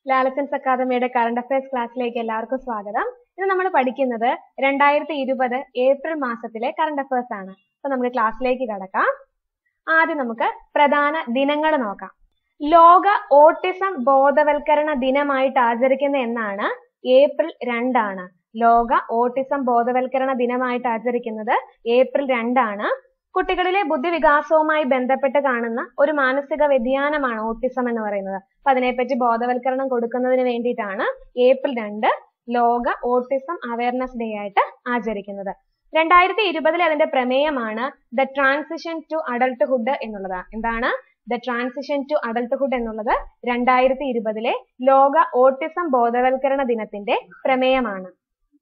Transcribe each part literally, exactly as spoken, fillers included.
ലാലച്ചൻസ് അക്കാദമിയുടെ current affairs ക്ലാസ്സിലേക്ക് എല്ലാവർക്കും സ്വാഗതം. ഇന്ന് നമ്മൾ പഠിക്കുന്നത് രണ്ടായിരത്തി ഇരുപത് ഏപ്രിൽ മാസത്തിലെ കറണ്ട് അഫയേഴ്സ് ആണ്. അപ്പൊ നമുക്ക് ക്ലാസ്സിലേക്ക് കടക്കാം. ആദ്യം നമുക്ക് പ്രധാന ദിനങ്ങൾ നോക്കാം. ലോക ഓട്ടിസം ബോധവൽക്കരണ ദിനമായിട്ട് ആചരിക്കുന്ന എന്നാണ് ഏപ്രിൽ രണ്ടാണ്. ലോക ഓട്ടിസം ബോധവൽക്കരണ ദിനമായിട്ട് ആചരിക്കുന്നത് ഏപ്രിൽ രണ്ടാണ്. കുട്ടികളിലെ ബുദ്ധിവികാസവുമായി ബന്ധപ്പെട്ട് കാണുന്ന ഒരു മാനസിക വ്യതിയാനമാണ് ഓട്ടിസം എന്ന് പറയുന്നത്. അപ്പൊ അതിനെപ്പറ്റി ബോധവൽക്കരണം കൊടുക്കുന്നതിന് വേണ്ടിയിട്ടാണ് ഏപ്രിൽ രണ്ട് ലോക ഓട്ടിസം അവയർനെസ് ഡേ ആയിട്ട് ആചരിക്കുന്നത്. രണ്ടായിരത്തി ഇരുപതിൽ അതിന്റെ പ്രമേയമാണ് ദ ട്രാൻസിഷൻ ടു അഡൾട്ട്ഹുഡ് എന്നുള്ളത്. എന്താണ് ദ ട്രാൻസിഷൻ ടു അഡൾട്ട്ഹുഡ് എന്നുള്ളത്? രണ്ടായിരത്തി ഇരുപതിലെ ലോക ഓട്ടിസം ബോധവൽക്കരണ ദിനത്തിന്റെ പ്രമേയമാണ്.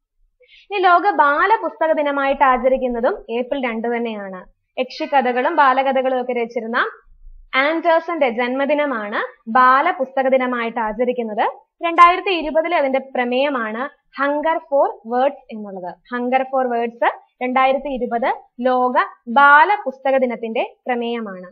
ഇനി ലോക ബാല പുസ്തക ദിനമായിട്ട് ആചരിക്കുന്നതും ഏപ്രിൽ രണ്ട് തന്നെയാണ്. യക്ഷിക്കഥകളും ബാലകഥകളും ഒക്കെ രചിച്ചിരുന്ന ആൻഡേഴ്സന്റെ ജന്മദിനമാണ് ബാല പുസ്തക ദിനമായിട്ട് ആചരിക്കുന്നത്. രണ്ടായിരത്തി ഇരുപതിൽ അതിന്റെ പ്രമേയമാണ് ഹങ്കർ ഫോർ വേർഡ്സ് എന്നുള്ളത്. ഹങ്കർ ഫോർ വേർഡ്സ് രണ്ടായിരത്തി ഇരുപത് ലോക ബാല പുസ്തക ദിനത്തിന്റെ പ്രമേയമാണ്.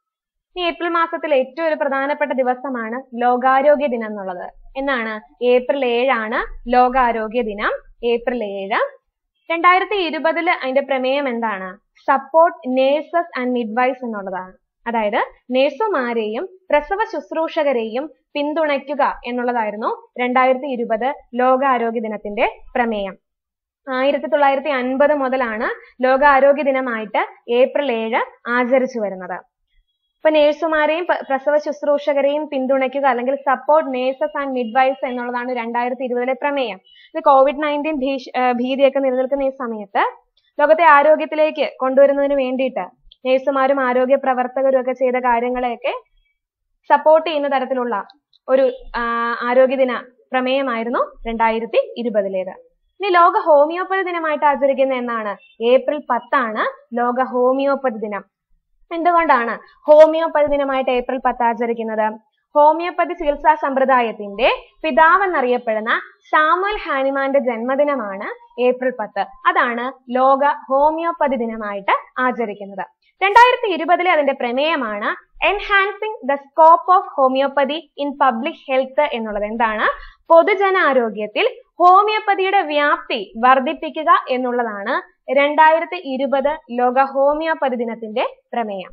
ഈ ഏപ്രിൽ മാസത്തിൽ ഏറ്റവും ഒരു പ്രധാനപ്പെട്ട ദിവസമാണ് ലോകാരോഗ്യ ദിനം എന്നുള്ളത്. എന്നാണ്? ഏപ്രിൽ ഏഴാണ് ലോകാരോഗ്യ ദിനം. ഏപ്രിൽ ഏഴ് രണ്ടായിരത്തി ഇരുപതില് അതിന്റെ പ്രമേയം എന്താണ്? സപ്പോർട്ട് നേഴ്സസ് ആൻഡ് മിഡ്വൈസ് എന്നുള്ളതാണ്. അതായത് നേഴ്സുമാരെയും പ്രസവ ശുശ്രൂഷകരെയും പിന്തുണയ്ക്കുക എന്നുള്ളതായിരുന്നു രണ്ടായിരത്തി ഇരുപത് ലോകാരോഗ്യ ദിനത്തിന്റെ പ്രമേയം. ആയിരത്തി തൊള്ളായിരത്തി അൻപത് മുതലാണ് ലോകാരോഗ്യ ദിനമായിട്ട് ഏപ്രിൽ ഏഴ് ആചരിച്ചു വരുന്നത്. ഇപ്പൊ നേഴ്സുമാരെയും പ്രസവ ശുശ്രൂഷകരെയും പിന്തുണയ്ക്കുക അല്ലെങ്കിൽ സപ്പോർട്ട് നേഴ്സസ് ആൻഡ് മിഡ്വൈസ് എന്നുള്ളതാണ് രണ്ടായിരത്തി ഇരുപതിലെ പ്രമേയം. ഇത് കോവിഡ് നയൻറ്റീൻ ഭീഷ് ഭീതിയൊക്കെ നിലനിൽക്കുന്ന ഈ സമയത്ത് ലോകത്തെ ആരോഗ്യത്തിലേക്ക് കൊണ്ടുവരുന്നതിന് വേണ്ടിയിട്ട് നേഴ്സുമാരും ആരോഗ്യ പ്രവർത്തകരും ഒക്കെ ചെയ്ത കാര്യങ്ങളെയൊക്കെ സപ്പോർട്ട് ചെയ്യുന്ന തരത്തിലുള്ള ഒരു ആരോഗ്യദിന പ്രമേയമായിരുന്നു രണ്ടായിരത്തി ഇരുപതിലേത്. ഇനി ലോക ഹോമിയോപ്പതി ദിനമായിട്ട് ആചരിക്കുന്ന എന്നാണ്? ഏപ്രിൽ പത്താണ് ലോക ഹോമിയോപ്പതി ദിനം. എന്തുകൊണ്ടാണ് ഹോമിയോപ്പതി ദിനമായിട്ട് ഏപ്രിൽ പത്ത് ആചരിക്കുന്നത്? ഹോമിയോപ്പതി ചികിത്സാ സമ്പ്രദായത്തിന്റെ പിതാവെന്നറിയപ്പെടുന്ന സാമുവൽ ഹാനിമാന്റെ ജന്മദിനമാണ് ഏപ്രിൽ പത്ത്. അതാണ് ലോക ഹോമിയോപ്പതി ദിനമായിട്ട് ആചരിക്കുന്നത്. രണ്ടായിരത്തി ഇരുപതിലെ അതിന്റെ പ്രമേയമാണ് enhancing the scope of homeopathy in public health എന്നുള്ളത്. എന്താണ്? പൊതുജനാരോഗ്യത്തിൽ ഹോമിയോപ്പതിയുടെ വ്യാപ്തി വർദ്ധിപ്പിക്കുക എന്നുള്ളതാണ് രണ്ടായിരത്തി ഇരുപത് ലോക ഹോമിയോപ്പതി ദിനത്തിന്റെ പ്രമേയം.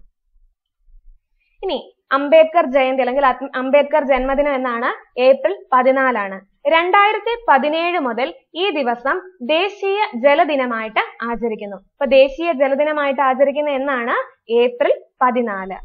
ഇനി അംബേദ്കർ ജയന്തി അല്ലെങ്കിൽ അംബേദ്കർ ജന്മദിനം എന്നാണ്? ഏപ്രിൽ പതിനാലാണ്. രണ്ടായിരത്തി പതിനേഴ് മുതൽ ഈ ദിവസം ദേശീയ ജലദിനമായിട്ട് ആചരിക്കുന്നു. അപ്പൊ ദേശീയ ജലദിനമായിട്ട് ആചരിക്കുന്ന എന്നാണ്? ഏപ്രിൽ പതിനാല്.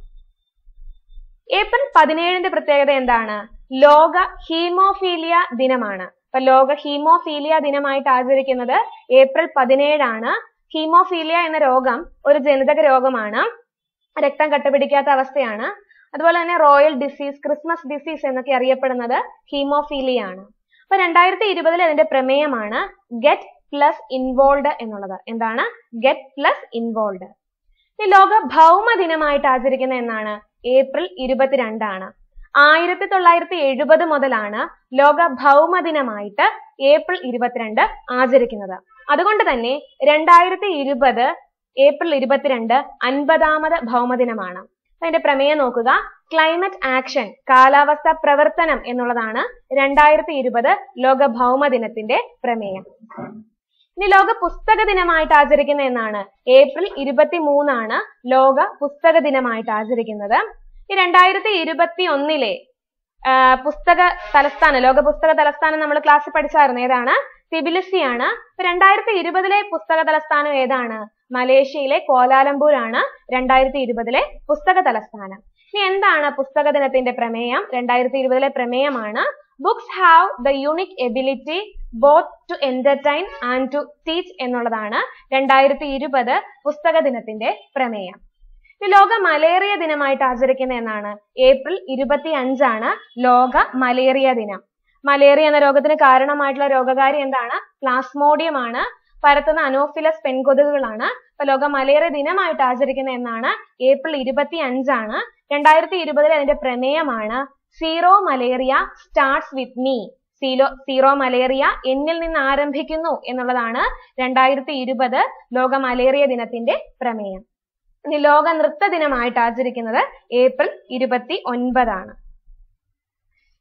ഏപ്രിൽ പതിനേഴിന്റെ പ്രത്യേകത എന്താണ്? ലോക ഹീമോഫീലിയ ദിനമാണ്. അപ്പൊ ലോക ഹീമോഫീലിയ ദിനമായിട്ട് ആചരിക്കുന്നത് ഏപ്രിൽ പതിനേഴാണ്. ഹീമോഫീലിയ എന്ന രോഗം ഒരു ജനിതക രോഗമാണ്. രക്തം കട്ടപിടിക്കാത്ത അവസ്ഥയാണ്. അതുപോലെ തന്നെ റോയൽ ഡിസീസ്, ക്രിസ്മസ് ഡിസീസ് എന്നൊക്കെ അറിയപ്പെടുന്നത് ഹീമോഫീലിയ ആണ്. അപ്പൊ രണ്ടായിരത്തി ഇരുപതിൽ അതിന്റെ പ്രമേയമാണ് ഗെറ്റ് പ്ലസ് ഇൻവോൾവ് എന്നുള്ളത്. എന്താണ്? Get plus involve. ഈ ലോക ഭൗമ ദിനമായിട്ട് ആചരിക്കുന്ന എന്നാണ്? ഏപ്രിൽ ഇരുപത്തിരണ്ടാണ്. ആയിരത്തി തൊള്ളായിരത്തി എഴുപത് മുതലാണ് ലോക ഭൗമ ദിനമായിട്ട് ഏപ്രിൽ ഇരുപത്തിരണ്ട് ആചരിക്കുന്നത്. അതുകൊണ്ട് തന്നെ രണ്ടായിരത്തി ഇരുപത് ഏപ്രിൽ ഇരുപത്തിരണ്ട് അൻപതാമത് ഭൗമദിനമാണ്. അതിന്റെ പ്രമേയം നോക്കുക. ക്ലൈമറ്റ് ആക്ഷൻ, കാലാവസ്ഥ പ്രവർത്തനം എന്നുള്ളതാണ് രണ്ടായിരത്തി ഇരുപത് ലോക ഭൗമ ദിനത്തിന്റെ പ്രമേയം. ഇനി ലോക പുസ്തക ദിനമായിട്ട് ആചരിക്കുന്ന എന്നാണ്? ഏപ്രിൽ ഇരുപത്തി മൂന്നാണ് ലോക പുസ്തക ദിനമായിട്ട് ആചരിക്കുന്നത്. ഈ രണ്ടായിരത്തി ഇരുപത്തി ഒന്നിലെ പുസ്തക തലസ്ഥാനം, ലോക പുസ്തക തലസ്ഥാനം നമ്മൾ ക്ലാസ്സിൽ പഠിച്ചായിരുന്നു. ഏതാണ്? തിബിലിസി ആണ്. രണ്ടായിരത്തി ഇരുപതിലെ പുസ്തക തലസ്ഥാനം ഏതാണ്? മലേഷ്യയിലെ കോലാലംപൂർ ആണ് രണ്ടായിരത്തി ഇരുപതിലെ പുസ്തക തലസ്ഥാനം. ഇനി എന്താണ് പുസ്തക ദിനത്തിന്റെ പ്രമേയം? രണ്ടായിരത്തി ഇരുപതിലെ പ്രമേയമാണ് books have the unique ability both to entertain and to teach എന്നുള്ളതാണ് രണ്ടായിരത്തി ഇരുപത് പുസ്തക ദിനത്തിന്റെ പ്രമേയം. ലോക മലേറിയ ദിനമായിട്ട് ആചരിക്കുന്ന എന്നാണ്? ഏപ്രിൽ ഇരുപത്തി അഞ്ചാണ് ലോക മലേറിയ ദിനം. മലേറിയ എന്ന രോഗത്തിന് കാരണമായിട്ടുള്ള രോഗകാരി എന്താണ്? പ്ലാസ്മോഡിയം ആണ്. പരത്തുന്ന അനോഫിലസ് പെൺകൊതുകുകളാണ്. അപ്പൊ ലോക മലേറിയ ദിനമായിട്ട് ആചരിക്കുന്ന എന്നാണ്? ഏപ്രിൽ ഇരുപത്തി അഞ്ചാണ്. രണ്ടായിരത്തി ഇരുപതിൽ അതിന്റെ പ്രമേയമാണ് zero malaria starts with me. Zero zero malaria എന്നിൽ നിന്ന് ആരംഭിക്കുന്നു എന്നുള്ളതാണ് രണ്ടായിരത്തി ഇരുപത് ലോക മലേറിയ ദിനത്തിന്റെ പ്രമേയം. ഇനി ലോക നൃത്ത ദിനമായിട്ട് ആചരിക്കുന്നത് ഏപ്രിൽ ഇരുപത്തി ഒൻപതാണ്.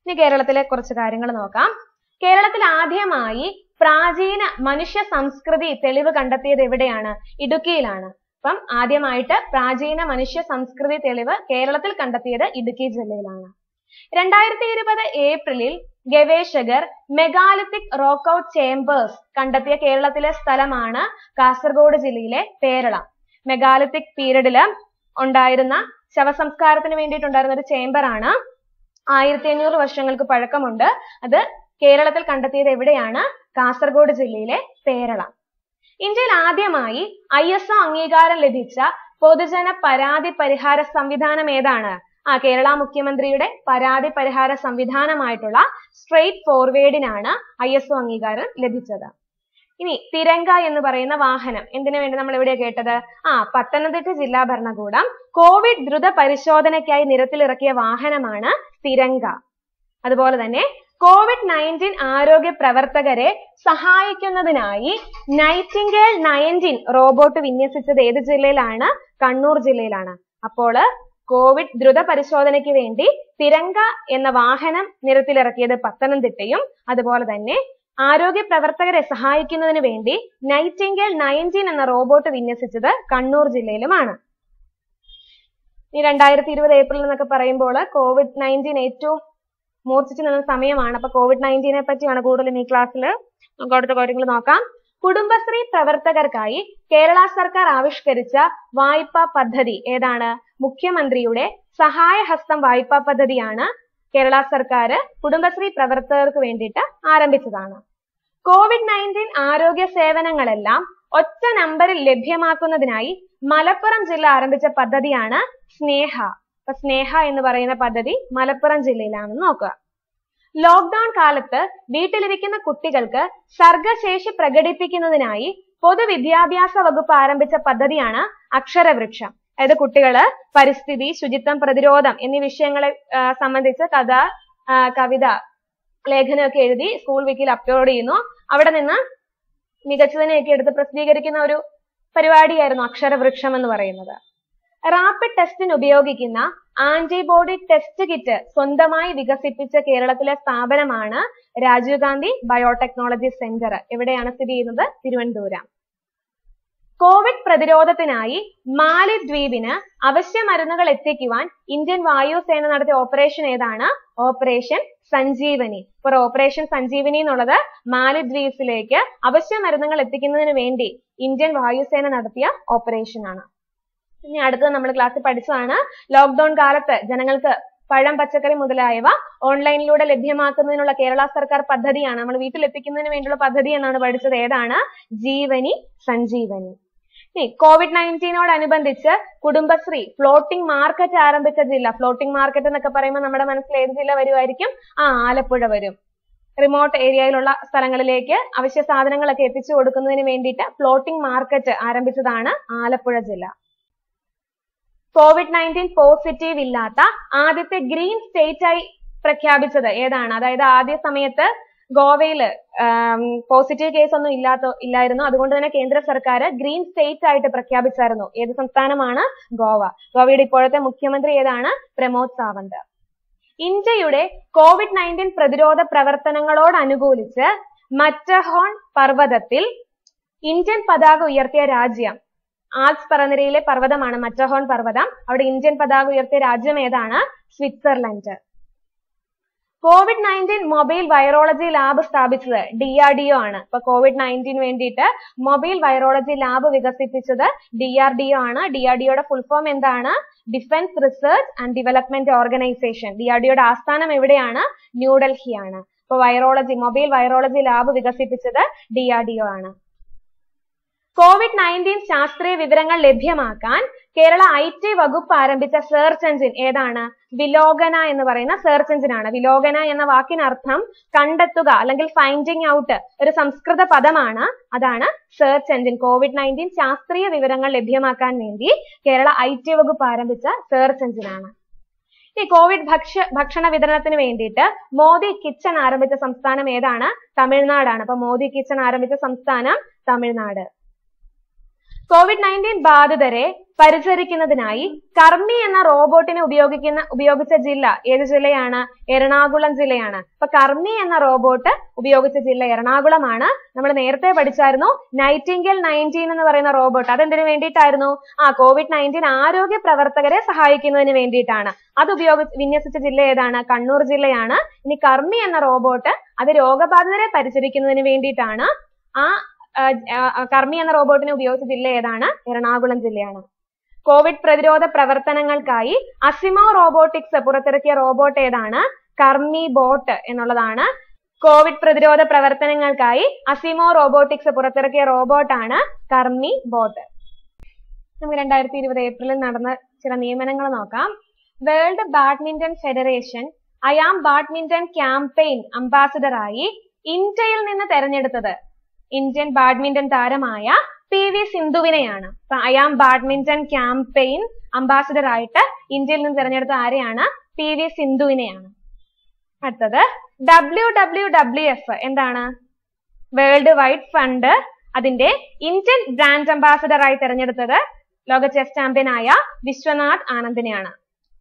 ഇനി കേരളത്തിലെ കുറച്ച് കാര്യങ്ങൾ നോക്കാം. കേരളത്തിൽ ആദ്യമായി പ്രാചീന മനുഷ്യ സംസ്കൃതി തെളിവ് കണ്ടെത്തിയത് എവിടെയാണ്? ഇടുക്കിയിലാണ്. അപ്പം ആദ്യമായിട്ട് പ്രാചീന മനുഷ്യ സംസ്കൃതി തെളിവ് കേരളത്തിൽ കണ്ടെത്തിയത് ഇടുക്കി ജില്ലയിലാണ്. രണ്ടായിരത്തി ഇരുപത് ഏപ്രിലിൽ ഗവേഷകർ മെഗാലിത്തിക് റോക്ക് ഔട്ട് ചേംബേഴ്സ് കണ്ടെത്തിയ കേരളത്തിലെ സ്ഥലമാണ് കാസർഗോഡ് ജില്ലയിലെ പേരളം. മെഗാലിത്തിക് പീരീഡില് ഉണ്ടായിരുന്ന ശവസംസ്കാരത്തിന് വേണ്ടിയിട്ടുണ്ടായിരുന്ന ഒരു ചേംബർ ആണ്. ആയിരത്തി അഞ്ഞൂറ് വർഷങ്ങൾക്ക് പഴക്കമുണ്ട്. അത് കേരളത്തിൽ കണ്ടെത്തിയത് എവിടെയാണ്? കാസർഗോഡ് ജില്ലയിലെ പേരളം. ഇന്ത്യയിൽ ആദ്യമായി ഐ എസ് ഒ അംഗീകാരം ലഭിച്ച പൊതുജന പരാതി പരിഹാര സംവിധാനം ഏതാണ്? ആ കേരള മുഖ്യമന്ത്രിയുടെ പരാതി പരിഹാര സംവിധാനമായിട്ടുള്ള സ്ട്രെയിറ്റ് ഫോർവേഡിനാണ് ഐ എസ് ഒ അംഗീകാരം ലഭിച്ചത്. ഇനി തിരങ്ക എന്ന് പറയുന്ന വാഹനം എന്തിനു വേണ്ടി നമ്മൾ എവിടെയാ കേട്ടത്? ആ പത്തനംതിട്ട ജില്ലാ ഭരണകൂടം കോവിഡ് ദ്രുത പരിശോധനയ്ക്കായി നിരത്തിലിറക്കിയ വാഹനമാണ് തിരങ്ക. അതുപോലെ തന്നെ കോവിഡ് നയൻറ്റീൻ ആരോഗ്യ പ്രവർത്തകരെ സഹായിക്കുന്നതിനായി നൈറ്റിംഗേൽ നയൻറ്റീൻ റോബോട്ട് വിന്യസിച്ചത് ഏത് ജില്ലയിലാണ്? കണ്ണൂർ ജില്ലയിലാണ്. അപ്പോൾ കോവിഡ് ദ്രുത പരിശോധനയ്ക്ക് വേണ്ടി തിരങ്ക എന്ന വാഹനം നിരത്തിലിറക്കിയത് പത്തനംതിട്ടയും, അതുപോലെ തന്നെ ആരോഗ്യ പ്രവർത്തകരെ സഹായിക്കുന്നതിന് വേണ്ടി നൈറ്റിംഗേൽ നയൻറ്റീൻ എന്ന റോബോട്ട് വിന്യസിച്ചത് കണ്ണൂർ ജില്ലയിലുമാണ്. ഈ രണ്ടായിരത്തി ഇരുപത് ഏപ്രിൽ എന്നൊക്കെ പറയുമ്പോൾ കോവിഡ് നയൻറ്റീൻ ഏറ്റവും മൂർച്ഛിച്ചു നിന്ന സമയമാണ്. അപ്പൊ കോവിഡ് നയൻറ്റീനെ പറ്റിയാണ് കൂടുതലും ഈ ക്ലാസ്സിൽ നമുക്ക് അടുത്ത കാര്യങ്ങൾ നോക്കാം. കുടുംബശ്രീ പ്രവർത്തകർക്കായി കേരള സർക്കാർ ആവിഷ്കരിച്ച വായ്പാ പദ്ധതി ഏതാണ്? മുഖ്യമന്ത്രിയുടെ സഹായഹസ്തം വായ്പാ പദ്ധതിയാണ് കേരള സർക്കാർ കുടുംബശ്രീ പ്രവർത്തകർക്ക് വേണ്ടിയിട്ട് ആരംഭിച്ചതാണ്. കോവിഡ് നയൻറ്റീൻ ആരോഗ്യ സേവനങ്ങളെല്ലാം ഒറ്റ നമ്പറിൽ ലഭ്യമാക്കുന്നതിനായി മലപ്പുറം ജില്ല ആരംഭിച്ച പദ്ധതിയാണ് സ്നേഹ. അപ്പൊ സ്നേഹ എന്ന് പറയുന്ന പദ്ധതി മലപ്പുറം ജില്ലയിലാണെന്ന് നോക്കുക. ലോക്ക്ഡൌൺ കാലത്ത് വീട്ടിലിരിക്കുന്ന കുട്ടികൾക്ക് സർഗശേഷി പ്രകടിപ്പിക്കുന്നതിനായി പൊതുവിദ്യാഭ്യാസ വകുപ്പ് ആരംഭിച്ച പദ്ധതിയാണ് അക്ഷരവൃക്ഷം. അതായത് കുട്ടികള് പരിസ്ഥിതി, ശുചിത്വം, പ്രതിരോധം എന്നീ വിഷയങ്ങളെ സംബന്ധിച്ച് കഥ, കവിത, ലേഖനമൊക്കെ എഴുതി സ്കൂൾ വീക്കിൽ അപ്ലോഡ് ചെയ്യുന്നു. അവിടെ നിന്ന് മികച്ചതിനെയൊക്കെ എടുത്ത് പ്രസിദ്ധീകരിക്കുന്ന ഒരു പരിപാടിയായിരുന്നു അക്ഷരവൃക്ഷം എന്ന് പറയുന്നത്. റാപ്പിഡ് ടെസ്റ്റിന് ഉപയോഗിക്കുന്ന ആന്റിബോഡി ടെസ്റ്റ് കിറ്റ് സ്വന്തമായി വികസിപ്പിച്ച കേരളത്തിലെ സ്ഥാപനമാണ് രാജീവ് ഗാന്ധി ബയോടെക്നോളജി സെന്റർ. എവിടെയാണ് സ്ഥിതി ചെയ്യുന്നത്? തിരുവനന്തപുരം. കോവിഡ് പ്രതിരോധത്തിനായി മാലിദ്വീപിന് അവശ്യ മരുന്നുകൾ എത്തിക്കുവാൻ ഇന്ത്യൻ വായുസേന നടത്തിയ ഓപ്പറേഷൻ ഏതാണ്? ഓപ്പറേഷൻ സഞ്ജീവനി. ഇപ്പോൾ ഓപ്പറേഷൻ സഞ്ജീവനി എന്നുള്ളത് മാലിദ്വീപ്സിലേക്ക് അവശ്യ മരുന്നുകൾ എത്തിക്കുന്നതിന് വേണ്ടി ഇന്ത്യൻ വായുസേന നടത്തിയ ഓപ്പറേഷൻ ആണ്. ഇനി അടുത്തത് നമ്മൾ ക്ലാസ്സിൽ പഠിച്ചതാണ് ലോക്ക്ഡൌൺ കാലത്ത് ജനങ്ങൾക്ക് പഴം, പച്ചക്കറി മുതലായവ ഓൺലൈനിലൂടെ ലഭ്യമാക്കുന്നതിനുള്ള കേരള സർക്കാർ പദ്ധതിയാണ്. നമ്മൾ വീട്ടിലെത്തിക്കുന്നതിന് വേണ്ടിയുള്ള പദ്ധതി എന്നാണ് പഠിച്ചത്. ഏതാണ്? ജീവനി സഞ്ജീവനി. ഇനി കോവിഡ് നയൻറ്റീനോടനുബന്ധിച്ച് കുടുംബശ്രീ ഫ്ലോട്ടിംഗ് മാർക്കറ്റ് ആരംഭിച്ച ജില്ല. ഫ്ലോട്ടിംഗ് മാർക്കറ്റ് എന്നൊക്കെ പറയുമ്പോൾ നമ്മുടെ മനസ്സിൽ ഏത് ജില്ല വരുമായിരിക്കും? ആ ആലപ്പുഴ വരും. റിമോട്ട് ഏരിയയിലുള്ള സ്ഥലങ്ങളിലേക്ക് അവശ്യ സാധനങ്ങളൊക്കെ എത്തിച്ചു കൊടുക്കുന്നതിന് വേണ്ടിയിട്ട് ഫ്ലോട്ടിംഗ് മാർക്കറ്റ് ആരംഭിച്ചതാണ് ആലപ്പുഴ ജില്ല. കോവിഡ് നയൻറ്റീൻ പോസിറ്റീവ് ഇല്ലാത്ത ആദ്യത്തെ ഗ്രീൻ സ്റ്റേറ്റ് ആയി പ്രഖ്യാപിച്ചത് ഏതാണ്? അതായത് ആദ്യ സമയത്ത് ഗോവയിൽ പോസിറ്റീവ് കേസ് ഒന്നും ഇല്ലാത്ത ഇല്ലായിരുന്നു. അതുകൊണ്ട് തന്നെ കേന്ദ്ര സർക്കാർ ഗ്രീൻ സ്റ്റേറ്റ് ആയിട്ട് പ്രഖ്യാപിച്ചായിരുന്നു. ഏത് സംസ്ഥാനമാണ്? ഗോവ. ഗോവയുടെ ഇപ്പോഴത്തെ മുഖ്യമന്ത്രി ഏതാണ്? പ്രമോദ് സാവന്ത്. ഇന്ത്യയുടെ കോവിഡ് നയൻറ്റീൻ പ്രതിരോധ പ്രവർത്തനങ്ങളോടനുകൂലിച്ച് മറ്റർഹോൺ പർവ്വതത്തിൽ ഇന്ത്യൻ പതാക ഉയർത്തിയ രാജ്യം. ആൽപ്സ് പർവ്വതനിരയിലെ പർവ്വതമാണ് മറ്റർഹോൺ പർവ്വതം. അവിടെ ഇന്ത്യൻ പതാക ഉയർത്തിയ രാജ്യം ഏതാണ്? Switzerland. COVID nineteen mobile virology lab സ്ഥാപിച്ചത് ഡി ആർ ഡി ഒ ആണ്. ഇപ്പൊ കോവിഡ് നയൻറ്റീൻ വേണ്ടിയിട്ട് മൊബൈൽ വൈറോളജി ലാബ് വികസിപ്പിച്ചത് ഡി ആർ ഡി ഒ ആണ്. ഡി ആർ ഡി ഒയുടെ ഫുൾ ഫോം എന്താണ്? Defence research and development organisation. ഡി ആർ ഡി ഒയുടെ ആസ്ഥാനം എവിടെയാണ്? ന്യൂഡൽഹിയാണ്. ഇപ്പൊ വൈറോളജി മൊബൈൽ വൈറോളജി ലാബ് വികസിപ്പിച്ചത് ഡി ആർ ഡി ഒ ആണ്. കോവിഡ് നയൻറ്റീൻ ശാസ്ത്രീയ വിവരങ്ങൾ ലഭ്യമാക്കാൻ കേരള ഐ ടി വകുപ്പ് ആരംഭിച്ച സെർച്ച് എഞ്ചിൻ ഏതാണ്? വിലോകന എന്ന് പറയുന്ന സെർച്ച് എഞ്ചിൻ ആണ്. വിലോകന എന്ന വാക്കിനർത്ഥം കണ്ടെത്തുക അല്ലെങ്കിൽ ഫൈൻഡിങ് ഔട്ട്. ഒരു സംസ്കൃത പദമാണ്. അതാണ് സെർച്ച് എഞ്ചിൻ. കോവിഡ് നയൻറ്റീൻ ശാസ്ത്രീയ വിവരങ്ങൾ ലഭ്യമാക്കാൻ വേണ്ടി കേരള ഐ ടി വകുപ്പ് ആരംഭിച്ച സെർച്ച് എഞ്ചിൻ ആണ്. ഈ കോവിഡ് ഭക്ഷ്യ ഭക്ഷണ വിതരണത്തിന് വേണ്ടിയിട്ട് മോദി കിച്ചൺ ആരംഭിച്ച സംസ്ഥാനം ഏതാണ്? തമിഴ്നാടാണ്. അപ്പൊ മോദി കിച്ചൺ ആരംഭിച്ച സംസ്ഥാനം തമിഴ്നാട്. കോവിഡ് നയൻറ്റീൻ ബാധിതരെ പരിചരിക്കുന്നതിനായി കർമ്മി എന്ന റോബോട്ടിനെ ഉപയോഗിക്കുന്ന ഉപയോഗിച്ച ജില്ല ഏത് ജില്ലയാണ്? എറണാകുളം ജില്ലയാണ്. അപ്പൊ കർമ്മി എന്ന റോബോട്ട് ഉപയോഗിച്ച ജില്ല എറണാകുളമാണ്. നമ്മൾ നേരത്തെ പഠിച്ചായിരുന്നു നൈറ്റിംഗേൽ നയൻറ്റീൻ എന്ന് പറയുന്ന റോബോട്ട്. അതെന്തിനു വേണ്ടിയിട്ടായിരുന്നു? ആ കോവിഡ് നയൻറ്റീൻ ആരോഗ്യ പ്രവർത്തകരെ സഹായിക്കുന്നതിന് വേണ്ടിയിട്ടാണ്. അത് ഉപയോഗിച്ച് വിന്യസിച്ച ജില്ല ഏതാണ്? കണ്ണൂർ ജില്ലയാണ്. ഇനി കർമ്മി എന്ന റോബോട്ട് അത് രോഗബാധിതരെ പരിചരിക്കുന്നതിന് വേണ്ടിയിട്ടാണ്. ആ കർമ്മി എന്ന റോബോട്ടിനെ ഉപയോഗിച്ച ജില്ല ഏതാണ്? എറണാകുളം ജില്ലയാണ്. കോവിഡ് പ്രതിരോധ പ്രവർത്തനങ്ങൾക്കായി അസിമോ റോബോട്ടിക്സ് പുറത്തിറക്കിയ റോബോട്ട് ഏതാണ്? കർമ്മി ബോട്ട് എന്നുള്ളതാണ്. കോവിഡ് പ്രതിരോധ പ്രവർത്തനങ്ങൾക്കായി അസിമോ റോബോട്ടിക്സ് പുറത്തിറക്കിയ റോബോട്ടാണ് കർമ്മി ബോട്ട്. നമുക്ക് രണ്ടായിരത്തി ഇരുപത് ഏപ്രിലിൽ നടന്ന ചില നിയമനങ്ങൾ നോക്കാം. World badminton federation I'm badminton campaign അംബാസിഡറായി ഇന്ത്യയിൽ നിന്ന് തെരഞ്ഞെടുത്തത് ഇന്ത്യൻ ബാഡ്മിന്റൺ താരമായ പി വി സിന്ധുവിനെയാണ്. അപ്പൊ അയാം ബാഡ്മിന്റൺ ക്യാമ്പയിൻ അംബാസിഡർ ആയിട്ട് ഇന്ത്യയിൽ നിന്ന് തിരഞ്ഞെടുത്ത ആരെയാണ്? പി വി സിന്ധുവിനെയാണ്. അടുത്തത് ഡബ്ല്യു ഡബ്ല്യു ഡബ്ല്യു എഫ് എന്താണ്? വേൾഡ് വൈഡ് ഫണ്ട് അതിന്റെ ഇന്ത്യൻ ബ്രാൻഡ് അംബാസിഡർ ആയി തിരഞ്ഞെടുത്തത് ലോക ചെസ് ചാമ്പ്യനായ വിശ്വനാഥ് ആനന്ദിനെയാണ്.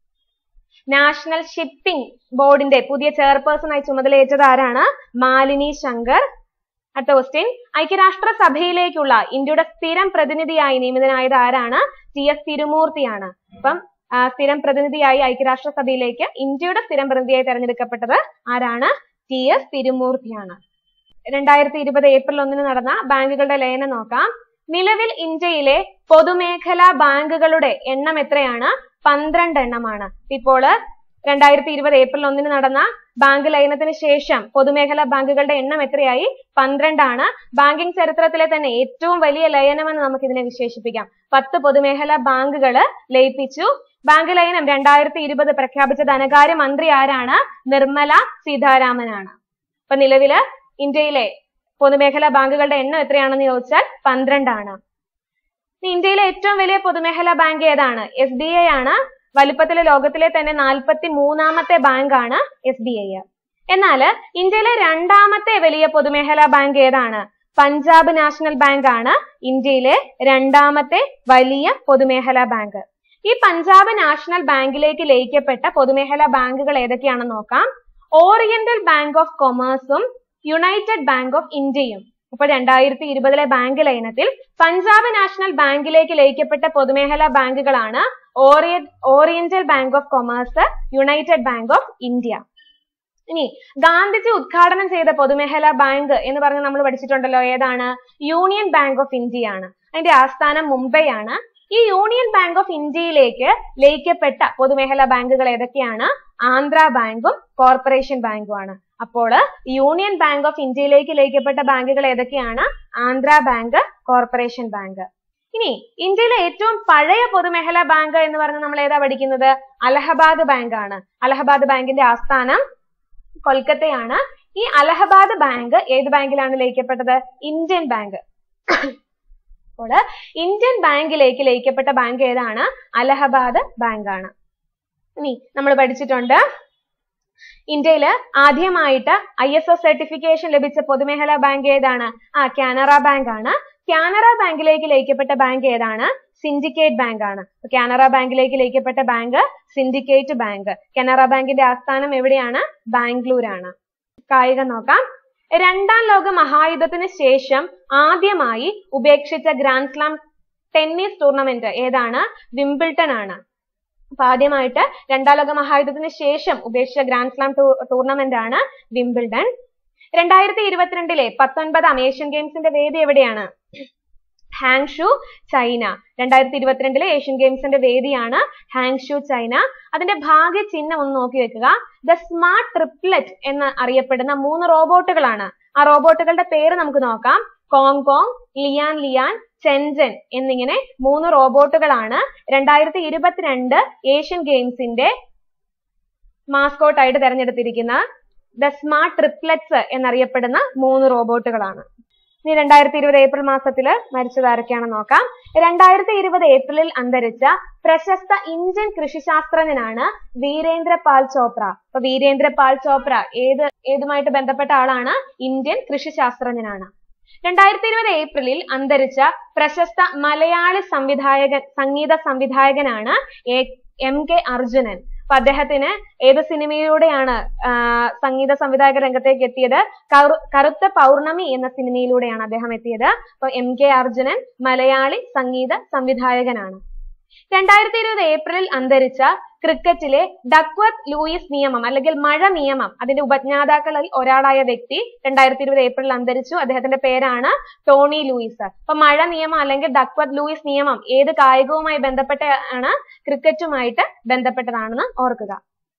നാഷണൽ ഷിപ്പിംഗ് ബോർഡിന്റെ പുതിയ ചെയർപേഴ്സൺ ആയി ചുമതലയേറ്റത് ആരാണ്? മാലിനി ശങ്കർ. അടുത്ത ക്വസ്റ്റ്യൻ, ഐക്യരാഷ്ട്ര സഭയിലേക്കുള്ള ഇന്ത്യയുടെ സ്ഥിരം പ്രതിനിധിയായി നിയമിതനായത് ആരാണ്? ടി എസ് തിരുമൂർത്തിയാണ്. അപ്പം സ്ഥിരം പ്രതിനിധിയായി ഐക്യരാഷ്ട്ര സഭയിലേക്ക് ഇന്ത്യയുടെ സ്ഥിരം പ്രതിനിധിയായി തെരഞ്ഞെടുക്കപ്പെട്ടത് ആരാണ്? ടി എസ് തിരുമൂർത്തിയാണ്. രണ്ടായിരത്തി ഇരുപത് ഏപ്രിൽ ഒന്നിന് നടന്ന ബാങ്കുകളുടെ ലയനം നോക്കാം. നിലവിൽ ഇന്ത്യയിലെ പൊതുമേഖലാ ബാങ്കുകളുടെ എണ്ണം എത്രയാണ്? പന്ത്രണ്ട് എണ്ണമാണ്. ഇപ്പോൾ രണ്ടായിരത്തി ഇരുപത് ഏപ്രിൽ ഒന്നിന് നടന്ന ബാങ്ക് ലയനത്തിന് ശേഷം പൊതുമേഖലാ ബാങ്കുകളുടെ എണ്ണം എത്രയായി? പന്ത്രണ്ടാണ്. ബാങ്കിംഗ് ചരിത്രത്തിലെ തന്നെ ഏറ്റവും വലിയ ലയനമെന്ന് നമുക്ക് ഇതിനെ വിശേഷിപ്പിക്കാം. പത്ത് പൊതുമേഖലാ ബാങ്കുകൾ ലയിപ്പിച്ചു. ബാങ്ക് ലയനം രണ്ടായിരത്തി ഇരുപത് പ്രഖ്യാപിച്ച ധനകാര്യ മന്ത്രി ആരാണ്? നിർമ്മല സീതാരാമനാണ്. അപ്പൊ നിലവില് ഇന്ത്യയിലെ പൊതുമേഖലാ ബാങ്കുകളുടെ എണ്ണം എത്രയാണെന്ന് ചോദിച്ചാൽ പന്ത്രണ്ടാണ്. ഇന്ത്യയിലെ ഏറ്റവും വലിയ പൊതുമേഖലാ ബാങ്ക് ഏതാണ്? എസ് ബി ഐ ആണ്. വലുപ്പത്തിലെ ലോകത്തിലെ തന്നെ നാൽപ്പത്തി മൂന്നാമത്തെ ബാങ്കാണ് എസ് ബി ഐ. എന്നാൽ ഇന്ത്യയിലെ രണ്ടാമത്തെ വലിയ പൊതുമേഖലാ ബാങ്ക് ഏതാണ്? പഞ്ചാബ് നാഷണൽ ബാങ്ക് ആണ് ഇന്ത്യയിലെ രണ്ടാമത്തെ വലിയ പൊതുമേഖലാ ബാങ്ക്. ഈ പഞ്ചാബ് നാഷണൽ ബാങ്കിലേക്ക് ലയിക്കപ്പെട്ട പൊതുമേഖലാ ബാങ്കുകൾ ഏതൊക്കെയാണെന്ന് നോക്കാം. ഓറിയന്റൽ ബാങ്ക് ഓഫ് കൊമേഴ്സും യുണൈറ്റഡ് ബാങ്ക് ഓഫ് ഇന്ത്യയും. അപ്പൊ രണ്ടായിരത്തി ഇരുപതിലെ ബാങ്ക് ലയനത്തിൽ പഞ്ചാബ് നാഷണൽ ബാങ്കിലേക്ക് ലയിക്കപ്പെട്ട പൊതുമേഖലാ ബാങ്കുകളാണ് ഓറിയ oriental bank of commerce, united bank of India. ഇനി ഗാന്ധിജി ഉദ്ഘാടനം ചെയ്ത പൊതുമേഖലാ ബാങ്ക് എന്ന് പറഞ്ഞ് നമ്മൾ പഠിച്ചിട്ടുണ്ടല്ലോ, ഏതാണ്? യൂണിയൻ ബാങ്ക് ഓഫ് ഇന്ത്യ ആണ്. അതിന്റെ ആസ്ഥാനം മുംബൈ ആണ്. ഈ യൂണിയൻ ബാങ്ക് ഓഫ് ഇന്ത്യയിലേക്ക് ലയിക്കപ്പെട്ട പൊതുമേഖലാ ബാങ്കുകൾ ഏതൊക്കെയാണ്? ആന്ധ്ര ബാങ്കും കോർപ്പറേഷൻ ബാങ്കുമാണ്. അപ്പോൾ യൂണിയൻ ബാങ്ക് ഓഫ് ഇന്ത്യയിലേക്ക് ലയിക്കപ്പെട്ട ബാങ്കുകൾ ഏതൊക്കെയാണ്? Andhra bank, corporation bank. ഇനി ഇന്ത്യയിലെ ഏറ്റവും പഴയ പൊതുമേഖലാ ബാങ്ക് എന്ന് പറഞ്ഞ് നമ്മൾ ഏതാ പഠിക്കുന്നത്? അലഹബാദ് ബാങ്ക് ആണ്. അലഹബാദ് ബാങ്കിന്റെ ആസ്ഥാനം കൊൽക്കത്തയാണ്. ഈ അലഹബാദ് ബാങ്ക് ഏത് ബാങ്കിലാണ് ലയിക്കപ്പെട്ടത്? Indian bank. അപ്പോൾ ഇന്ത്യൻ ബാങ്കിലേക്ക് ലയിക്കപ്പെട്ട ബാങ്ക് ഏതാണ്? അലഹബാദ് ബാങ്ക് ആണ്. ഇനി നമ്മൾ പഠിച്ചിട്ടുണ്ട് ഇന്ത്യയില് ആദ്യമായിട്ട് ഐ എസ് ഒ സർട്ടിഫിക്കേഷൻ ലഭിച്ച പൊതുമേഖലാ ബാങ്ക് ഏതാണ്? ആ കാനറ ബാങ്ക് ആണ്. കാനറ ബാങ്കിലേക്ക് ലയിക്കപ്പെട്ട ബാങ്ക് ഏതാണ്? സിൻഡിക്കേറ്റ് ബാങ്ക് ആണ്. കാനറ ബാങ്കിലേക്ക് ലയിക്കപ്പെട്ട ബാങ്ക് സിൻഡിക്കേറ്റ് ബാങ്ക്. കാനറ ബാങ്കിന്റെ ആസ്ഥാനം എവിടെയാണ്? ബാംഗ്ലൂരാണ്. കായികം നോക്കാം. രണ്ടാം ലോക മഹായുദ്ധത്തിന് ശേഷം ആദ്യമായി ഉപേക്ഷിച്ച ഗ്രാൻഡ് സ്ലാം ടെന്നീസ് ടൂർണമെന്റ് ഏതാണ്? വിംബിൾട്ടൺ ആണ്. അപ്പൊ ആദ്യമായിട്ട് രണ്ടാം ലോക മഹായുദ്ധത്തിന് ശേഷം ഉപേക്ഷിച്ച ഗ്രാൻഡ് സ്ലാം ടൂർണമെന്റ് ആണ് വിംബിൾഡൺ. രണ്ടായിരത്തി ഇരുപത്തിരണ്ടിലെ പത്തൊൻപതാം ഏഷ്യൻ ഗെയിംസിന്റെ വേദി എവിടെയാണ്? Hangzhou, China. രണ്ടായിരത്തി ഇരുപത്തിരണ്ടിലെ ഏഷ്യൻ ഗെയിംസിന്റെ വേദിയാണ് ഹാങ്ഷു, ചൈന. അതിന്റെ ഭാഗ്യ ചിഹ്നം ഒന്ന് നോക്കി വെക്കുക. ദ സ്മാർട്ട് ട്രിപ്ലെറ്റ് എന്ന് അറിയപ്പെടുന്ന മൂന്ന് റോബോട്ടുകളാണ്. ആ റോബോട്ടുകളുടെ പേര് നമുക്ക് നോക്കാം. കോങ്കോങ്, ലിയാൻ ലിയാൻ, ചെൻജൻ എന്നിങ്ങനെ മൂന്ന് റോബോട്ടുകളാണ് രണ്ടായിരത്തി ഇരുപത്തിരണ്ട് ഏഷ്യൻ ഗെയിംസിന്റെ മാസ്കോട്ട് ആയിട്ട് തെരഞ്ഞെടുത്തിരിക്കുന്ന ദ സ്മാർട്ട് ട്രിപ്ലെറ്റ്സ് എന്നറിയപ്പെടുന്ന മൂന്ന് റോബോട്ടുകളാണ്. ഇനി രണ്ടായിരത്തി ഇരുപത് ഏപ്രിൽ മാസത്തില് മരിച്ചത് ആരൊക്കെയാണെന്ന് നോക്കാം. രണ്ടായിരത്തി ഇരുപത് ഏപ്രിലിൽ അന്തരിച്ച പ്രശസ്ത ഇന്ത്യൻ കൃഷിശാസ്ത്രജ്ഞനാണ് വീരേന്ദ്ര പാൽ ചോപ്ര. അപ്പൊ വീരേന്ദ്ര പാൽ ചോപ്ര ഏത് ഏതുമായിട്ട് ബന്ധപ്പെട്ട ആളാണ്? ഇന്ത്യൻ കൃഷിശാസ്ത്രജ്ഞനാണ്. രണ്ടായിരത്തി ഇരുപത് ഏപ്രിലിൽ അന്തരിച്ച പ്രശസ്ത മലയാളി സംവിധായകൻ സംഗീത സംവിധായകനാണ് എം കെ അർജുനൻ. അപ്പൊ അദ്ദേഹത്തിന് ഏത് സിനിമയിലൂടെയാണ് സംഗീത സംവിധായക രംഗത്തേക്ക് എത്തിയത്? കറുത്ത പൗർണമി എന്ന സിനിമയിലൂടെയാണ് അദ്ദേഹം എത്തിയത്. അപ്പൊ എം കെ അർജുനൻ മലയാളി സംഗീത സംവിധായകനാണ്. രണ്ടായിരത്തി ഇരുപത് ഏപ്രിലിൽ അന്തരിച്ച ക്രിക്കറ്റിലെ ഡക്വർത്ത് ലൂയിസ് നിയമം അല്ലെങ്കിൽ മഴ നിയമം അതിന്റെ ഉപജ്ഞാതാക്കളിൽ ഒരാളായ വ്യക്തി രണ്ടായിരത്തി ഇരുപത് ഏപ്രിലിൽ അന്തരിച്ചു. അദ്ദേഹത്തിന്റെ പേരാണ് ടോണി ലൂയിസ്. അപ്പൊ മഴ നിയമം അല്ലെങ്കിൽ ഡക്വർത്ത് ലൂയിസ് നിയമം ഏത് കായികവുമായി ബന്ധപ്പെട്ടാണ്? ക്രിക്കറ്റുമായിട്ട് ബന്ധപ്പെട്ടതാണെന്ന് ഓർക്കുക.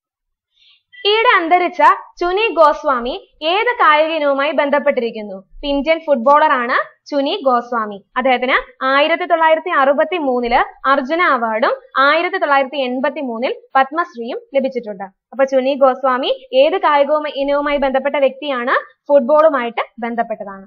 ഈയിടെ അന്തരിച്ച ചുനി ഗോസ്വാമി ഏത് കായിക ഇനവുമായി ബന്ധപ്പെട്ടിരിക്കുന്നു? ഇന്ത്യൻ ഫുട്ബോളർ ആണ് ചുനി ഗോസ്വാമി. അദ്ദേഹത്തിന് ആയിരത്തി തൊള്ളായിരത്തി അറുപത്തി മൂന്നില് അർജുന അവാർഡും ആയിരത്തി തൊള്ളായിരത്തി എൺപത്തി മൂന്നിൽ പത്മശ്രീയും ലഭിച്ചിട്ടുണ്ട്. അപ്പൊ ചുനി ഗോസ്വാമി ഏത് കായിക ഇനവുമായി ബന്ധപ്പെട്ട വ്യക്തിയാണ്? ഫുട്ബോളുമായിട്ട് ബന്ധപ്പെട്ടതാണ്.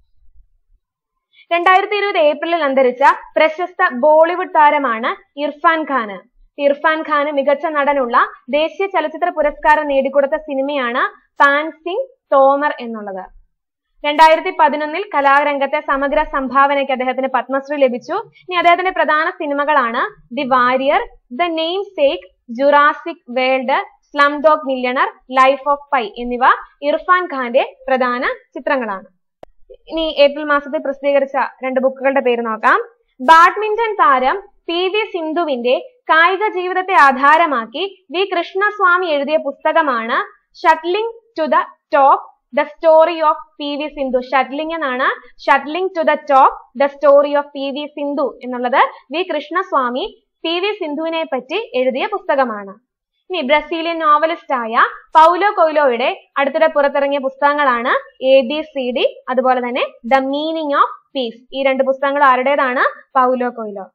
രണ്ടായിരത്തി ഇരുപത് ഏപ്രിലിൽ അന്തരിച്ച പ്രശസ്ത ബോളിവുഡ് താരമാണ് ഇർഫാൻ ഖാൻ. ഇർഫാൻ ഖാന് മികച്ച നടനുള്ള ദേശീയ ചലച്ചിത്ര പുരസ്കാരം നേടിക്കൊടുത്ത സിനിമയാണ് പാൻസിംഗ് തോമർ എന്നുള്ളത്. രണ്ടായിരത്തി പതിനൊന്നിൽ കലാരംഗത്തെ സമഗ്ര സംഭാവനയ്ക്ക് അദ്ദേഹത്തിന് പത്മശ്രീ ലഭിച്ചു. ഇനി അദ്ദേഹത്തിന്റെ പ്രധാന സിനിമകളാണ് the warrior, the namesake, Jurassic world, slumdog millionaire, life of pi എന്നിവ ഇർഫാൻ ഖാന്റെ പ്രധാന ചിത്രങ്ങളാണ്. ഇനി ഏപ്രിൽ മാസത്തിൽ പ്രസിദ്ധീകരിച്ച രണ്ട് ബുക്കുകളുടെ പേര് നോക്കാം. ബാഡ്മിന്റൺ താരം പി വി സിന്ധുവിന്റെ കായിക ജീവിതത്തെ ആധാരമാക്കി വി കൃഷ്ണസ്വാമി എഴുതിയ പുസ്തകമാണ് shuttling to the top, the story of P V Sindhu. Shuttling എന്നാണ്. Shuttling to the top, the story of P V Sindhu എന്നുള്ളത് വി കൃഷ്ണസ്വാമി പി വി സിന്ധുവിനെ പറ്റി എഴുതിയ പുസ്തകമാണ്. ഇനി ബ്രസീലിയൻ നോവലിസ്റ്റ് ആയ പൗലോ കൊയ്ലോയുടെ അടുത്തിടെ പുറത്തിറങ്ങിയ പുസ്തകങ്ങളാണ് എ ബി സി ഡി, അതുപോലെ തന്നെ ദ മീനിങ് ഓഫ് പീസ്. ഈ രണ്ട് പുസ്തകങ്ങൾ ആരുടേതാണ്? Paulo Coelho.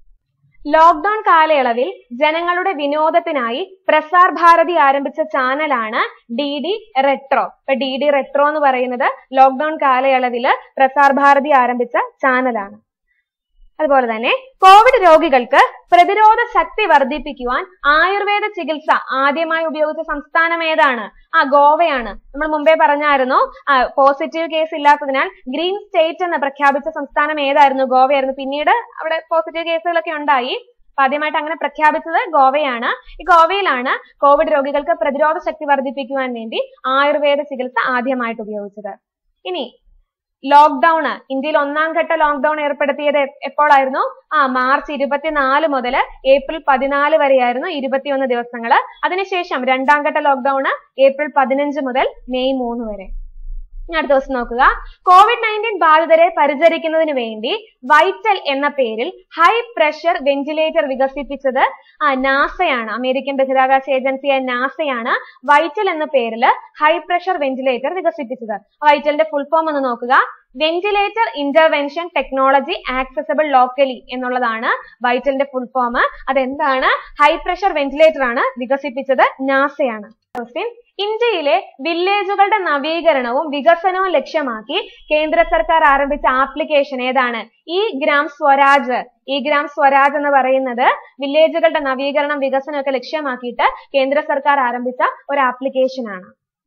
ലോക്ക്ഡൌൺ കാലയളവിൽ ജനങ്ങളുടെ വിനോദത്തിനായി പ്രസാർ ഭാരതി ആരംഭിച്ച ചാനലാണ് ഡി ഡി റെട്രോ. ഇപ്പൊ ഡി ഡി റെട്രോ എന്ന് പറയുന്നത് ലോക്ക്ഡൌൺ കാലയളവില് പ്രസാർ ഭാരതി ആരംഭിച്ച ചാനലാണ്. അതുപോലെ തന്നെ കോവിഡ് രോഗികൾക്ക് പ്രതിരോധ ശക്തി വർദ്ധിപ്പിക്കുവാൻ ആയുർവേദ ചികിത്സ ആദ്യമായി ഉപയോഗിച്ച സംസ്ഥാനം ഏതാണ്? ആ ഗോവയാണ്. നമ്മൾ മുമ്പേ പറഞ്ഞായിരുന്നു പോസിറ്റീവ് കേസ് ഇല്ലാത്തതിനാൽ ഗ്രീൻ സ്റ്റേറ്റ് എന്ന് പ്രഖ്യാപിച്ച സംസ്ഥാനം ഏതായിരുന്നു? ഗോവയായിരുന്നു. പിന്നീട് അവിടെ പോസിറ്റീവ് കേസുകളൊക്കെ ഉണ്ടായി. അപ്പൊ ആദ്യമായിട്ട് അങ്ങനെ പ്രഖ്യാപിച്ചത് ഗോവയാണ്. ഈ ഗോവയിലാണ് കോവിഡ് രോഗികൾക്ക് പ്രതിരോധ ശക്തി വർദ്ധിപ്പിക്കുവാൻ വേണ്ടി ആയുർവേദ ചികിത്സ ആദ്യമായിട്ട് ഉപയോഗിച്ചത്. ഇനി ലോക്ക്ഡൌൺ, ഇന്ത്യയിൽ ഒന്നാം ഘട്ട ലോക്ക്ഡൌൺ ഏർപ്പെടുത്തിയത് എപ്പോഴായിരുന്നു? ആ മാർച്ച് ഇരുപത്തിനാല് മുതൽ ഏപ്രിൽ പതിനാല് വരെയായിരുന്നു, ഇരുപത്തിയൊന്ന് ദിവസങ്ങള്. അതിനുശേഷം രണ്ടാം ഘട്ട ലോക്ക്ഡൌൺ ഏപ്രിൽ പതിനഞ്ച് മുതൽ മെയ് മൂന്ന് വരെ. ഇനി അടുത്ത ദിവസം നോക്കുക. കോവിഡ് നയൻറ്റീൻ ബാധിതരെ പരിചരിക്കുന്നതിന് വേണ്ടി വൈറ്റൽ എന്ന പേരിൽ ഹൈ പ്രഷർ വെന്റിലേറ്റർ വികസിപ്പിച്ചത് ആ നാസയാണ്. അമേരിക്കൻ ബഹിരാകാശ ഏജൻസിയായ നാസയാണ് വൈറ്റൽ എന്ന പേരിൽ ഹൈ പ്രഷർ വെന്റിലേറ്റർ വികസിപ്പിച്ചത്. വൈറ്റലിന്റെ ഫുൾ ഫോം ഒന്ന് നോക്കുക. Ventilator intervention technology accessible locally എന്നുള്ളതാണ് വൈറ്റലിന്റെ ഫുൾ ഫോം. അതെന്താണ്? ഹൈ പ്രഷർ വെന്റിലേറ്റർ ആണ് വികസിപ്പിച്ചത് നാസയാണ്. ഇന്ത്യയിലെ വില്ലേജുകളുടെ നവീകരണവും വികസനവും ലക്ഷ്യമാക്കി കേന്ദ്ര സർക്കാർ ആരംഭിച്ച ആപ്ലിക്കേഷൻ ഏതാണ്? ഇ ഗ്രാം സ്വരാജ്. ഇ ഗ്രാം സ്വരാജ് എന്ന് പറയുന്നത് വില്ലേജുകളുടെ നവീകരണം വികസനം ഒക്കെ ലക്ഷ്യമാക്കിയിട്ട് കേന്ദ്ര സർക്കാർ ആരംഭിച്ച ഒരു ആപ്ലിക്കേഷൻ ആണ്.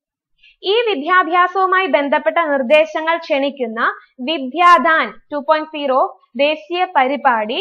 ഈ വിദ്യാഭ്യാസവുമായി ബന്ധപ്പെട്ട നിർദ്ദേശങ്ങൾ ക്ഷണിക്കുന്ന വിദ്യാദാൻ ടു പോയിന്റ് സീറോ ദേശീയ പരിപാടി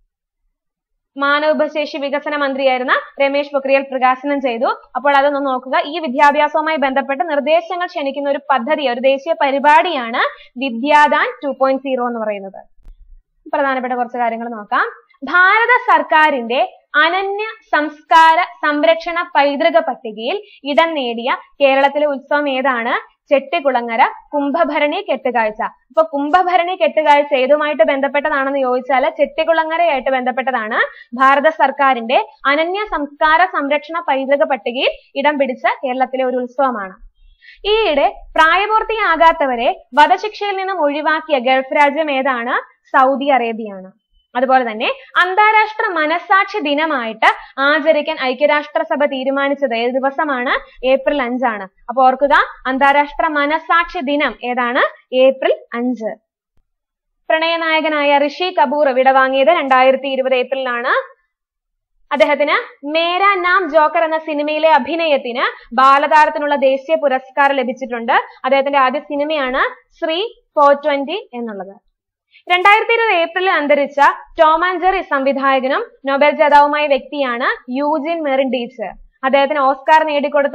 മാനവശേഷി വികസന മന്ത്രിയായിരുന്ന രമേശ് പൊക്രിയാൽ പ്രകാശനം ചെയ്തു. അപ്പോൾ അതൊന്ന് നോക്കുക. ഈ വിദ്യാഭ്യാസവുമായി ബന്ധപ്പെട്ട് നിർദ്ദേശങ്ങൾ ക്ഷണിക്കുന്ന ഒരു പദ്ധതി, ഒരു ദേശീയ പരിപാടിയാണ് വിദ്യാദാൻ ടു പോയിന്റ് സീറോ എന്ന് പറയുന്നത്. പ്രധാനപ്പെട്ട കുറച്ച് കാര്യങ്ങൾ നോക്കാം. ഭാരത സർക്കാരിന്റെ അനന്യ സംസ്കാര സംരക്ഷണ പൈതൃക പട്ടികയിൽ ഇടം നേടിയ കേരളത്തിലെ ഉത്സവം ഏതാണ്? ചെട്ടികുളങ്ങര കുംഭഭരണി കെട്ടുകാഴ്ച. അപ്പൊ കുംഭഭരണി കെട്ടുകാഴ്ച ഏതുമായിട്ട് ബന്ധപ്പെട്ടതാണെന്ന് ചോദിച്ചാൽ ചെട്ടികുളങ്ങരയായിട്ട് ബന്ധപ്പെട്ടതാണ്. ഭാരത സർക്കാരിന്റെ അനന്യ സംസ്കാര സംരക്ഷണ പൈതൃക പട്ടികയിൽ ഇടം പിടിച്ച കേരളത്തിലെ ഒരു ഉത്സവമാണ്. ഈയിടെ പ്രായപൂർത്തിയാകാത്തവരെ വധശിക്ഷയിൽ നിന്നും ഒഴിവാക്കിയ ഗൾഫ് രാജ്യം ഏതാണ്? സൗദി അറേബ്യയാണ്. അതുപോലെ തന്നെ അന്താരാഷ്ട്ര മനസാക്ഷി ദിനമായിട്ട് ആചരിക്കാൻ ഐക്യരാഷ്ട്രസഭ തീരുമാനിച്ചത് ഏത് ദിവസമാണ്? ഏപ്രിൽ അഞ്ചാണ്. അപ്പൊ ഓർക്കുക, അന്താരാഷ്ട്ര മനസാക്ഷി ദിനം ഏതാണ്? ഏപ്രിൽ അഞ്ച്. പ്രണയനായകനായ ഋഷി കപൂർ വിടവാങ്ങിയത് രണ്ടായിരത്തി ഇരുപത് ഏപ്രിലാണ്. അദ്ദേഹത്തിന് മേരാ നാം ജോക്കർ എന്ന സിനിമയിലെ അഭിനയത്തിന് ബാലതാരത്തിനുള്ള ദേശീയ പുരസ്കാരം ലഭിച്ചിട്ടുണ്ട്. അദ്ദേഹത്തിന്റെ ആദ്യ സിനിമയാണ് ശ്രീ ഫോർ ട്വന്റി എന്നുള്ളത്. രണ്ടായിരത്തി ഇരുപത് ഏപ്രിലിൽ അന്തരിച്ച ടോം ആൻഡ് ജെറി സംവിധായകനും നൊബേൽ ജേതാവുമായ വ്യക്തിയാണ് യൂജിൻ മെറിൻഡീച്ച്. അദ്ദേഹത്തിന് ഓസ്കാർ നേടിക്കൊടുത്ത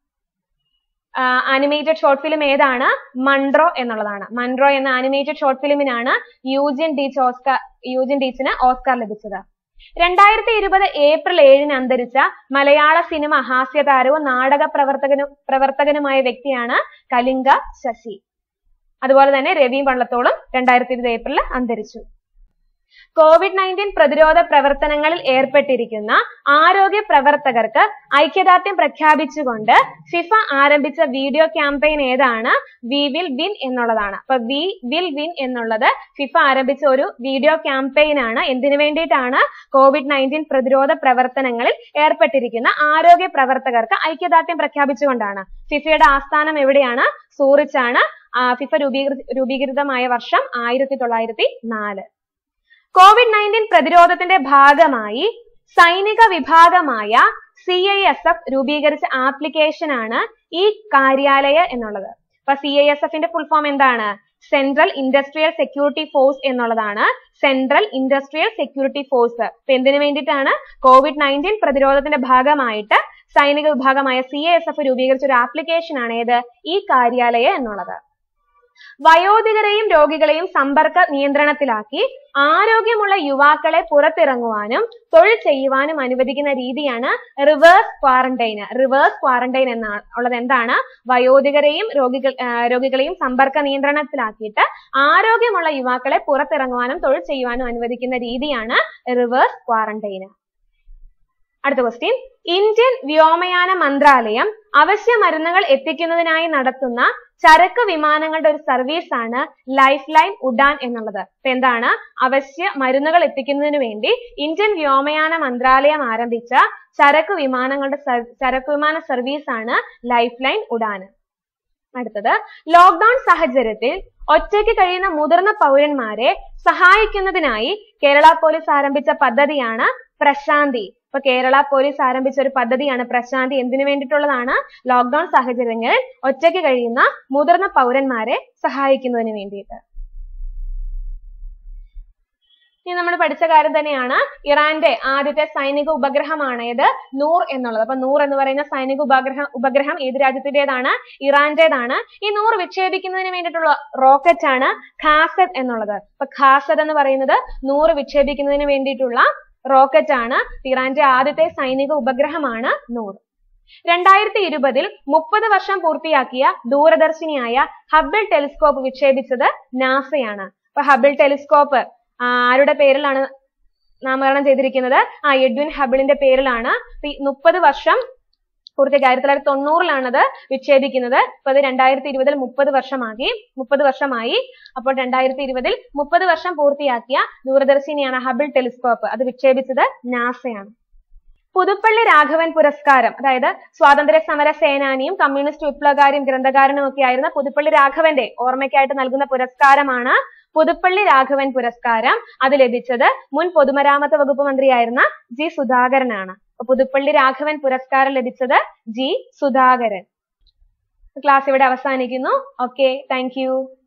ആനിമേറ്റഡ് ഷോർട്ട് ഫിലിം ഏതാണ്? മൺട്രോ എന്നുള്ളതാണ്. മൺട്രോ എന്ന ആനിമേറ്റഡ് ഷോർട്ട് ഫിലിമിനാണ് യൂജിൻ ഡീച്ച് ഓസ്കാർ യൂജിൻ ഡീച്ചിന് ഓസ്കാർ ലഭിച്ചത്. രണ്ടായിരത്തി ഇരുപത് ഏപ്രിൽ ഏഴിന് അന്തരിച്ച മലയാള സിനിമ ഹാസ്യതാരവും നാടക പ്രവർത്തകനും പ്രവർത്തകനുമായ വ്യക്തിയാണ് കലിംഗ ശശി. അതുപോലെ തന്നെ രവി വള്ളത്തോളും രണ്ടായിരത്തി ഇരുപത് ഏപ്രിലിൽ അന്തരിച്ചു. കോവിഡ് നയൻറ്റീൻ പ്രതിരോധ പ്രവർത്തനങ്ങളിൽ ഏർപ്പെട്ടിരിക്കുന്ന ആരോഗ്യ പ്രവർത്തകർക്ക് ഐക്യദാർഢ്യം പ്രഖ്യാപിച്ചുകൊണ്ട് ഫിഫ ആരംഭിച്ച വീഡിയോ ക്യാമ്പയിൻ ഏതാണ്? വി വിൽ വിൻ എന്നുള്ളതാണ്. അപ്പൊ വി വിൽ വിൻ എന്നുള്ളത് ഫിഫ ആരംഭിച്ച ഒരു വീഡിയോ ക്യാമ്പയിൻ ആണ്. എന്തിനു വേണ്ടിയിട്ടാണ്? കോവിഡ് നയൻറ്റീൻ പ്രതിരോധ പ്രവർത്തനങ്ങളിൽ ഏർപ്പെട്ടിരിക്കുന്ന ആരോഗ്യ പ്രവർത്തകർക്ക് ഐക്യദാർഢ്യം പ്രഖ്യാപിച്ചുകൊണ്ടാണ്. ഫിഫയുടെ ആസ്ഥാനം എവിടെയാണ്? സൂറിച്ചാണ്. ഫിഫ രൂപീകൃ രൂപീകൃതമായ വർഷം ആയിരത്തി തൊള്ളായിരത്തി നാല്. കോവിഡ് നയൻറ്റീൻ പ്രതിരോധത്തിന്റെ ഭാഗമായി സൈനിക വിഭാഗമായ സി ഐ എസ് എഫ് രൂപീകരിച്ച ആപ്ലിക്കേഷൻ ആണ് ഈ കാര്യാലയ എന്നുള്ളത്. അപ്പൊ സി ഐ എസ് എഫിന്റെ ഫുൾ ഫോം എന്താണ്? സെൻട്രൽ ഇൻഡസ്ട്രിയൽ സെക്യൂരിറ്റി ഫോഴ്സ് എന്നുള്ളതാണ്. Central industrial security force. അപ്പൊ എന്തിനു വേണ്ടിയിട്ടാണ്? കോവിഡ് നയൻറ്റീൻ പ്രതിരോധത്തിന്റെ ഭാഗമായിട്ട് സൈനിക വിഭാഗമായ സി ഐ എസ് എഫ് രൂപീകരിച്ച ഒരു ആപ്ലിക്കേഷൻ ആണ് ഏത്? ഈ കാര്യാലയ എന്നുള്ളത്. വയോധികരെയും രോഗികളെയും സമ്പർക്ക നിയന്ത്രണത്തിലാക്കി ആരോഗ്യമുള്ള യുവാക്കളെ പുറത്തിറങ്ങുവാനും തൊഴിൽ ചെയ്യുവാനും അനുവദിക്കുന്ന രീതിയാണ് റിവേഴ്സ് ക്വാറന്റൈൻ. റിവേഴ്സ് ക്വാറന്റൈൻ എന്നുള്ളത് എന്താണ്? വയോധികരെയും രോഗികൾ രോഗികളെയും സമ്പർക്ക നിയന്ത്രണത്തിലാക്കിയിട്ട് ആരോഗ്യമുള്ള യുവാക്കളെ പുറത്തിറങ്ങുവാനും തൊഴിൽ ചെയ്യുവാനും അനുവദിക്കുന്ന രീതിയാണ് റിവേഴ്സ് ക്വാറന്റൈൻ. അടുത്ത ക്വസ്റ്റ്യൻ. ഇന്ത്യൻ വ്യോമയാന മന്ത്രാലയം അവശ്യ മരുന്നുകൾ എത്തിക്കുന്നതിനായി നടത്തുന്ന ചരക്ക് വിമാനങ്ങളുടെ ഒരു സർവീസ് ആണ് ലൈഫ് ലൈൻ ഉഡാൻ എന്നുള്ളത്. അപ്പൊ എന്താണ്? അവശ്യ മരുന്നുകൾ എത്തിക്കുന്നതിന് വേണ്ടി ഇന്ത്യൻ വ്യോമയാന മന്ത്രാലയം ആരംഭിച്ച ചരക്ക് വിമാനങ്ങളുടെ ചരക്ക് വിമാന സർവീസ് ആണ് ലൈഫ് ലൈൻ ഉഡാൻ. അടുത്തത്, ലോക്ക്ഡൌൺ സാഹചര്യത്തിൽ ഒറ്റയ്ക്ക് കഴിയുന്ന മുതിർന്ന പൗരന്മാരെ സഹായിക്കുന്നതിനായി കേരള പോലീസ് ആരംഭിച്ച പദ്ധതിയാണ് പ്രശാന്തി. ഇപ്പൊ കേരള പോലീസ് ആരംഭിച്ച ഒരു പദ്ധതിയാണ് പ്രശാന്തി. എന്തിനു വേണ്ടിയിട്ടുള്ളതാണ്? ലോക്ക്ഡൌൺ സാഹചര്യങ്ങളിൽ ഒറ്റയ്ക്ക് കഴിയുന്ന മുതിർന്ന പൗരന്മാരെ സഹായിക്കുന്നതിന് വേണ്ടിയിട്ട്. ഇനി നമ്മൾ പഠിച്ച കാര്യം തന്നെയാണ്. ഇറാന്റെ ആദ്യത്തെ സൈനിക ഉപഗ്രഹമാണ് ഏത്? നൂർ എന്നുള്ളത്. അപ്പൊ നൂർ എന്ന് പറയുന്ന സൈനിക ഉപഗ്രഹം ഉപഗ്രഹം ഏത് രാജ്യത്തിന്റേതാണ്? ഇറാന്റേതാണ്. ഈ നൂർ വിക്ഷേപിക്കുന്നതിന് വേണ്ടിയിട്ടുള്ള റോക്കറ്റ് ആണ് ഖാസദ് എന്നുള്ളത്. അപ്പൊ ഖാസദ് എന്ന് പറയുന്നത് നൂർ വിക്ഷേപിക്കുന്നതിന് വേണ്ടിയിട്ടുള്ള റോക്കറ്റ് ആണ്. ഇറാന്റെ ആദ്യത്തെ സൈനിക ഉപഗ്രഹമാണ് നൂർ. രണ്ടായിരത്തി ഇരുപതിൽ മുപ്പത് വർഷം പൂർത്തിയാക്കിയ ദൂരദർശിനിയായ ഹബിൾ ടെലിസ്കോപ്പ് വിക്ഷേപിച്ചത് നാസയാണ്. അപ്പൊ ഹബിൾ ടെലിസ്കോപ്പ് ആരുടെ പേരിലാണ് നാമകരണം ചെയ്തിരിക്കുന്നത്? ആ എഡ്വിൻ ഹബിളിന്റെ പേരിലാണ്. മുപ്പത് വർഷം പൂർത്തിയാക്കി. ആയിരത്തി തൊള്ളായിരത്തി തൊണ്ണൂറിലാണത് വിക്ഷേപിക്കുന്നത്. അപ്പൊ അത് രണ്ടായിരത്തി ഇരുപതിൽ മുപ്പത് വർഷമാക്കി മുപ്പത് വർഷമായി. അപ്പോൾ രണ്ടായിരത്തി ഇരുപതിൽ മുപ്പത് വർഷം പൂർത്തിയാക്കിയ ദൂരദർശിനിയാണ് ഹബിൾ ടെലിസ്കോപ്പ്. അത് വിക്ഷേപിച്ചത് നാസയാണ്. പുതുപ്പള്ളി രാഘവൻ പുരസ്കാരം, അതായത് സ്വാതന്ത്ര്യ സമര സേനാനിയും കമ്മ്യൂണിസ്റ്റ് വിപ്ലവകാരിയും ഗ്രന്ഥകാരനും ഒക്കെ ആയിരുന്ന പുതുപ്പള്ളി രാഘവന്റെ ഓർമ്മയ്ക്കായിട്ട് നൽകുന്ന പുരസ്കാരമാണ് പുതുപ്പള്ളി രാഘവൻ പുരസ്കാരം. അത് ലഭിച്ചത് മുൻ പൊതുമരാമത്ത് വകുപ്പ് മന്ത്രിയായിരുന്ന ജി സുധാകരനാണ്. അപ്പൊ പുതുപ്പള്ളി രാഘവൻ പുരസ്കാരം ലഭിച്ചത് ജി സുധാകരൻ. ക്ലാസ് ഇവിടെ അവസാനിക്കുന്നു. Okay, thank U.